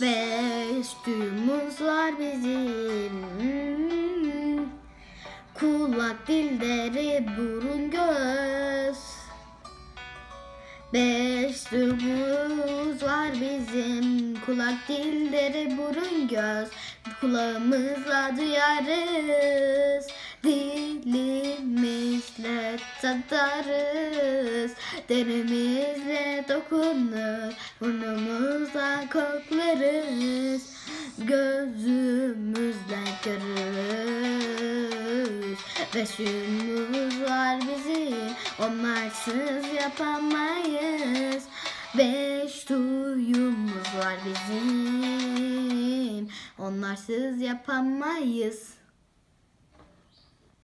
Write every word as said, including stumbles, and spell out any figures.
Beş duyumuz var bizim. Kulak, dil, deri, burun, göz. Beş duyumuz var bizim. Kulak, dil, deri, burun, göz. Kulağımızla duyarız, dilimizle tadarız, derimizle dokunur, burnumuzla koklarız, gözümüzle görürüz. Beş duyumuz var bizim, onlarsız yapamayız. Beş duyumuz var bizim, onlarsız yapamayız.